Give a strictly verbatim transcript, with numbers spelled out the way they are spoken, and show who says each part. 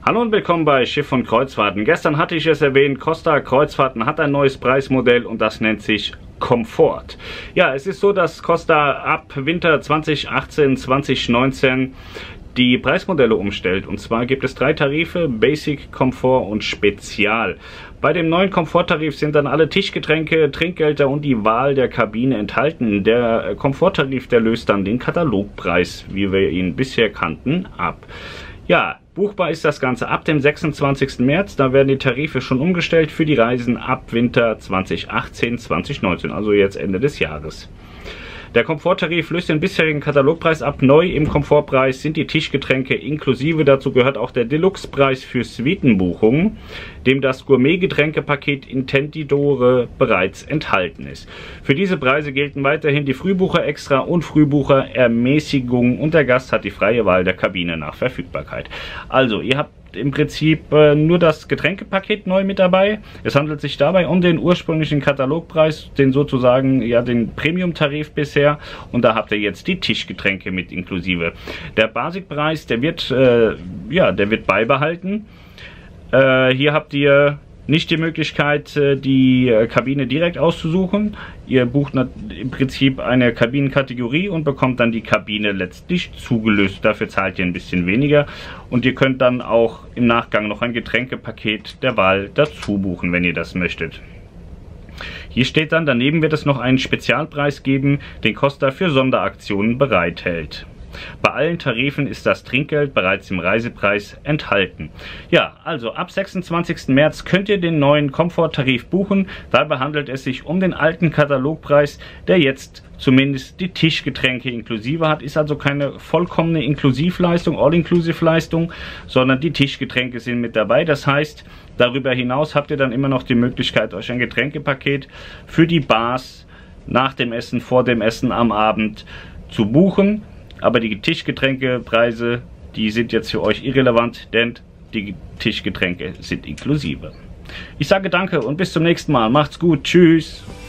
Speaker 1: Hallo und willkommen bei Schiff und Kreuzfahrten. Gestern hatte ich es erwähnt, Costa Kreuzfahrten hat ein neues Preismodell und das nennt sich Komfort. Ja, es ist so, dass Costa ab Winter zwanzig achtzehn zwanzig neunzehn die Preismodelle umstellt. Und zwar gibt es drei Tarife: Basic, Komfort und Spezial. Bei dem neuen Komforttarif sind dann alle Tischgetränke, Trinkgelder und die Wahl der Kabine enthalten. Der Komforttarif, der löst dann den Katalogpreis, wie wir ihn bisher kannten, ab. Ja, buchbar ist das Ganze ab dem sechsundzwanzigsten März. Da werden die Tarife schon umgestellt für die Reisen ab Winter zwanzig achtzehn zwanzig neunzehn, also jetzt Ende des Jahres. Der Komforttarif löst den bisherigen Katalogpreis ab. Neu im Komfortpreis sind die Tischgetränke inklusive. Dazu gehört auch der Deluxe-Preis für Suitenbuchungen, dem das Gourmet-Getränkepaket Intenditore bereits enthalten ist. Für diese Preise gelten weiterhin die Frühbucher-Extra- und Frühbucher-Ermäßigung und der Gast hat die freie Wahl der Kabine nach Verfügbarkeit. Also, ihr habt im Prinzip äh, nur das Getränkepaket neu mit dabei. Es handelt sich dabei um den ursprünglichen Katalogpreis, den sozusagen, ja, den Premium-Tarif bisher, und da habt ihr jetzt die Tischgetränke mit inklusive. Der Basispreis, der wird, äh, ja, der wird beibehalten. Äh, hier habt ihr nicht die Möglichkeit, die Kabine direkt auszusuchen. Ihr bucht im Prinzip eine Kabinenkategorie und bekommt dann die Kabine letztlich zugelöst. Dafür zahlt ihr ein bisschen weniger und ihr könnt dann auch im Nachgang noch ein Getränkepaket der Wahl dazu buchen, wenn ihr das möchtet. Hier steht dann, daneben wird es noch einen Spezialpreis geben, den Costa für Sonderaktionen bereithält. Bei allen Tarifen ist das Trinkgeld bereits im Reisepreis enthalten. Ja, also ab sechsundzwanzigsten März könnt ihr den neuen Komforttarif buchen. Dabei handelt es sich um den alten Katalogpreis, der jetzt zumindest die Tischgetränke inklusive hat. Ist also keine vollkommene Inklusivleistung, All-Inclusive-Leistung, sondern die Tischgetränke sind mit dabei. Das heißt, darüber hinaus habt ihr dann immer noch die Möglichkeit, euch ein Getränkepaket für die Bars nach dem Essen, vor dem Essen, am Abend zu buchen. Aber die Tischgetränkepreise, die sind jetzt für euch irrelevant, denn die Tischgetränke sind inklusive. Ich sage danke und bis zum nächsten Mal. Macht's gut. Tschüss.